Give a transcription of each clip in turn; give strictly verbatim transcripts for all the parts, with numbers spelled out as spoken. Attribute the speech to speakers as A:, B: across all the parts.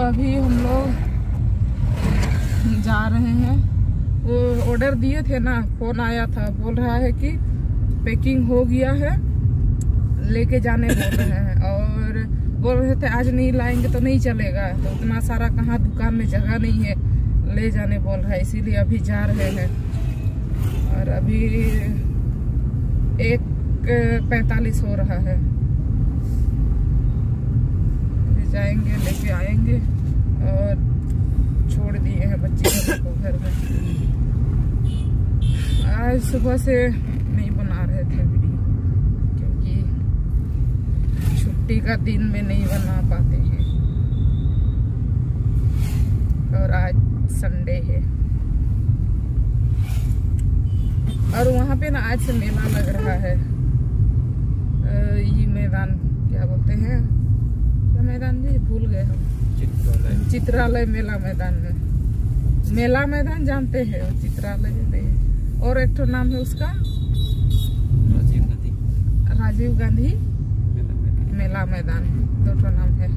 A: अभी हम लोग जा रहे हैं। वो ऑर्डर दिए थे ना, फोन आया था, बोल रहा है कि पैकिंग हो गया है, लेके जाने बोल रहे हैं। और बोल रहे थे आज नहीं लाएंगे तो नहीं चलेगा, तो उतना सारा कहाँ दुकान में जगह नहीं है, ले जाने बोल रहा है, इसीलिए अभी जा रहे हैं। और अभी एक पैंतालीस हो रहा है, अभी जाएंगे, लेके आएंगे। और छोड़ दिए हैं बच्चे को घर में। आज सुबह से नहीं बना रहे थे वीडियो, क्योंकि छुट्टी का दिन में नहीं बना पाते हैं। और आज संडे है, और वहाँ पे ना आज से मेला लग रहा है। ये मैदान क्या बोलते हैं, क्या मैदान जी, भूल गए हम। चित्रालय चित्रालय मेला मैदान में, मेला मैदान जानते हैं, चित्रालय नहीं। और एक तो नाम है उसका राजीव गांधी राजीव गांधी मेला मैदान, दो तो नाम है।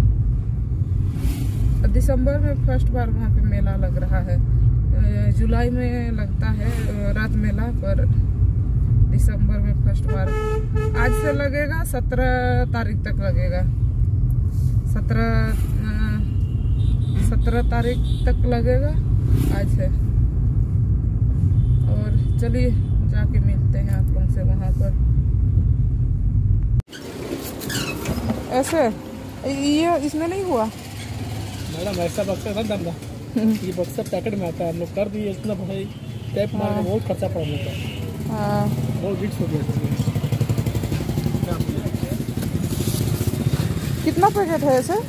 A: दिसंबर में फर्स्ट बार वहाँ पे मेला लग रहा है। जुलाई में लगता है रात मेला, पर दिसंबर में फर्स्ट बार। आज से लगेगा, सत्रह तारीख तक लगेगा। सत्रह सत्रह तारीख तक लगेगा आज से। और चलिए जाके मिलते हैं आप लोगों से वहाँ पर। ऐसे ये इसमें नहीं हुआ
B: मैडम, ऐसा बक्सा था धंधा। ये बक्सा पैकेट में आता है, हम लोग कर दिए इतना भाई, टैप मार के बहुत खर्चा पड़ जाता है। हाँ, बहुत बिक्स हो गया।
A: कितना पैकेट है ऐसे?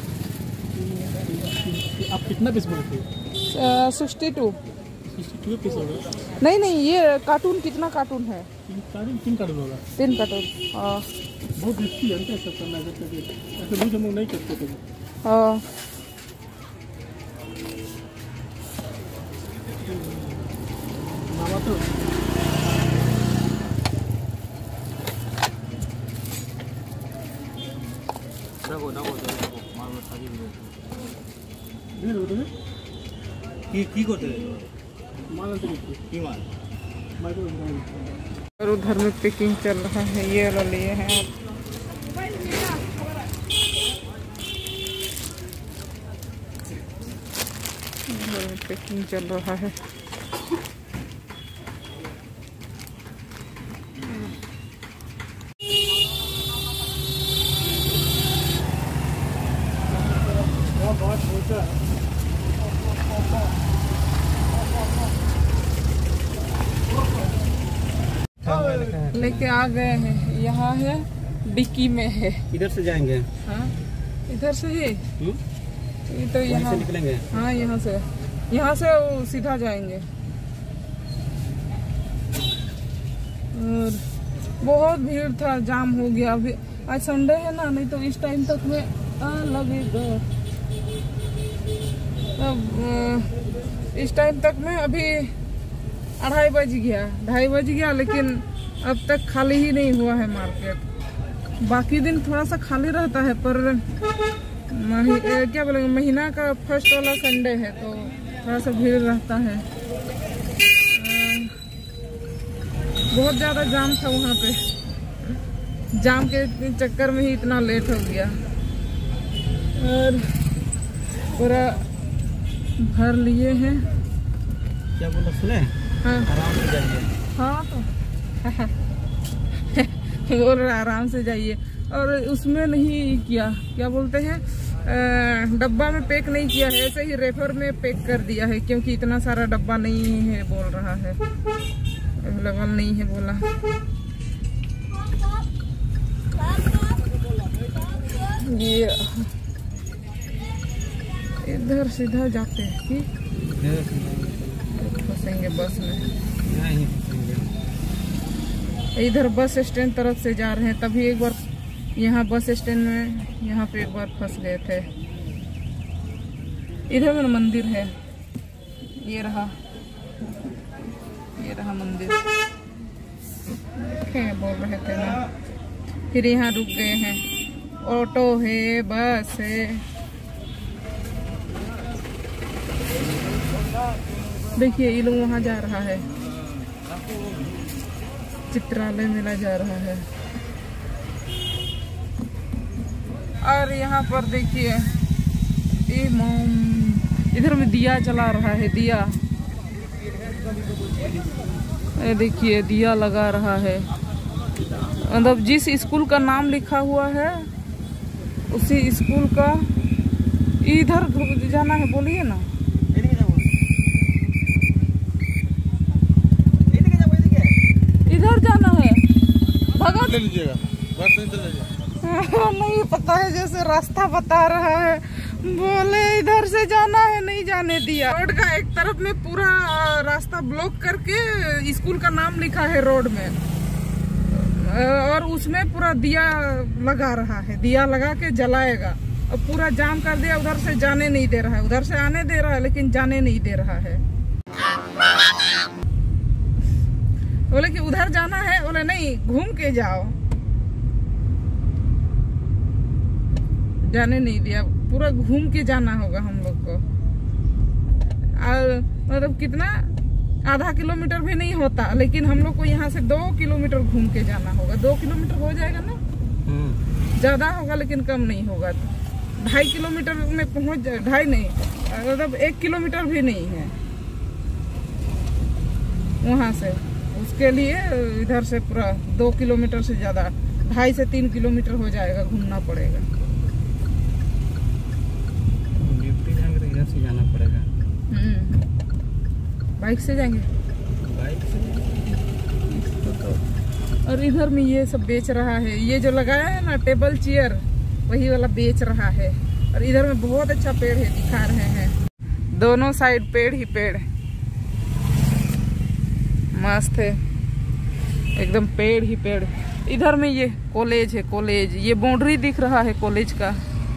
B: आप कितना पीस बोलते हैं?
A: Sixty two
B: sixty two piece होगा।
A: नहीं नहीं, ये कार्टून कितना कार्टून है?
B: कार्टून तीन कार्टून होगा।
A: तीन कार्टून। हाँ,
B: बहुत रिस्की है ऐसा करना, ऐसे रोज हम लोग नहीं करते थे।
A: हाँ,
B: तो
A: और उधर में पैकिंग चल रहा है, ये वाला लिए हैं आप। उधर में पैकिंग चल रहा है। लेके आ गए हैं, यहाँ है, डिक्की में है।
B: इधर से जाएंगे?
A: हाँ, इधर से ही। ये तो यहाँ
B: निकलेंगे।
A: हाँ, यहाँ से यहाँ से वो सीधा जाएंगे। और बहुत भीड़ था, जाम हो गया। अभी आज संडे है ना, नहीं तो इस टाइम तक में आ लगेगा। अब इस टाइम तक में अभी अढ़ाई बज गया, ढाई बज गया, लेकिन अब तक खाली ही नहीं हुआ है मार्केट। बाकी दिन थोड़ा सा खाली रहता है, पर मही, क्या बोलेंगे, महीना का फर्स्ट वाला संडे है तो थोड़ा सा भीड़ रहता है। बहुत ज़्यादा जाम था वहाँ पे, जाम के चक्कर में ही इतना लेट हो गया। और पूरा भर लिए हैं।
B: क्या बोला सुने?
A: हाँ,
B: आराम से जाइए।
A: हाँ तो बोल रहा आराम से जाइए। और उसमें नहीं किया, क्या बोलते हैं, डब्बा में पैक नहीं किया है, ऐसे ही रेफर में पैक कर दिया है, क्योंकि इतना सारा डब्बा नहीं है बोल रहा है, अवेलेबल नहीं है बोला। ये इधर सीधा जाते हैं कि फंसेंगे बस में?
B: नहीं,
A: इधर बस स्टैंड तरफ से जा रहे हैं, तभी एक बार यहाँ बस स्टैंड में यहाँ पे एक बार फंस गए थे। इधर में मंदिर है, ये रहा, ये रहा मंदिर, देखें बोल रहे थे ना। फिर यहाँ रुक गए हैं, ऑटो है, बस है, देखिए ये लोग वहाँ जा रहा है, चित्रालय मेला जा रहा है। और यहाँ पर देखिए ये मोम, इधर में दिया जला रहा है, दिया, ये देखिए दिया लगा रहा है। मतलब जिस स्कूल का नाम लिखा हुआ है उसी स्कूल का, इधर जाना है, बोलिए ना। इधर जाना है, भगत ले लीजिएगा, नहीं पता है, जैसे रास्ता बता रहा है, बोले इधर से जाना है, नहीं जाने दिया। रोड का एक तरफ में पूरा रास्ता ब्लॉक करके स्कूल का नाम लिखा है रोड में, और उसमें पूरा दिया लगा रहा है, दिया लगा के जलाएगा, और पूरा जाम कर दिया। उधर से जाने नहीं दे रहा है, उधर से आने दे रहा है लेकिन जाने नहीं दे रहा है। बोले कि उधर जाना है, बोले नहीं घूम के जाओ, जाने नहीं दिया, पूरा घूम के जाना होगा हम लोग को। और मतलब कितना, आधा किलोमीटर भी नहीं होता, लेकिन हम लोग को यहाँ से दो किलोमीटर घूम के जाना होगा। दो किलोमीटर हो जाएगा ना, ज्यादा होगा लेकिन कम नहीं होगा। ढाई किलोमीटर में पहुँच जाए, ढाई नहीं मतलब एक किलोमीटर भी नहीं है वहाँ से। उसके लिए इधर से पूरा दो किलोमीटर से ज्यादा, ढाई से तीन किलोमीटर हो जाएगा, घूमना पड़ेगा। इधर से जाना पड़ेगा। हम्म, बाइक से जाएंगे, बाइक से। और इधर में ये सब बेच रहा है, ये जो लगाया है ना टेबल चेयर, वही वाला बेच रहा है। और इधर में बहुत अच्छा पेड़ है, दिखा रहे हैं, दोनों साइड पेड़ ही पेड़, मस्त है एकदम, पेड़ ही पेड़। इधर में ये कॉलेज है, कॉलेज, ये बाउंड्री दिख रहा है कॉलेज का।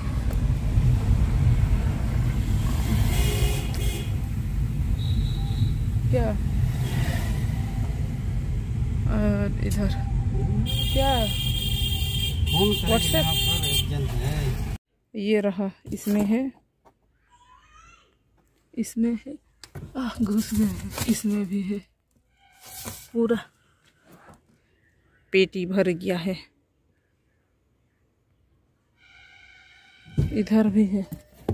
A: क्या और इधर क्या व्हाट्सएप, ये रहा, इसमें है, इसमें है, आ घुस गए, इसमें भी है, पूरा पेटी भर गया है। इधर भी है,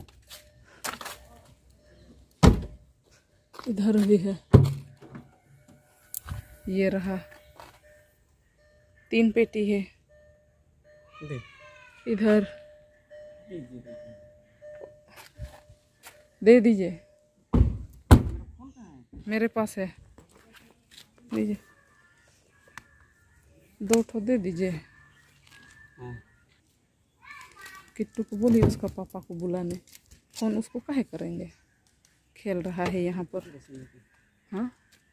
A: इधर भी है, ये रहा, तीन पेटी है। इधर दे दीजिए, मेरे पास है, दीजिए, दो ठो दे दीजिए। किट्टू को बोलिए उसका पापा को बुलाने, फोन उसको काहे करेंगे, खेल रहा है यहाँ पर। हाँ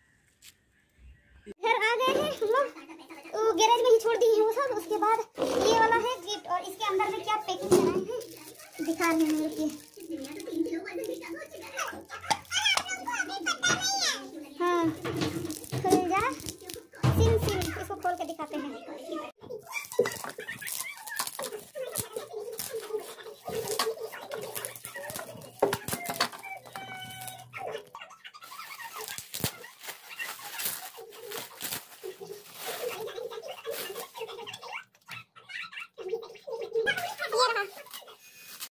C: घर आ गए हैं हम लोग, तो गैरेज में ही छोड़ दी है वो सब। उसके बाद ये वाला है गिफ्ट, और इसके अंदर में क्या पैकिंग कराए हैं दिखा रहे हैं।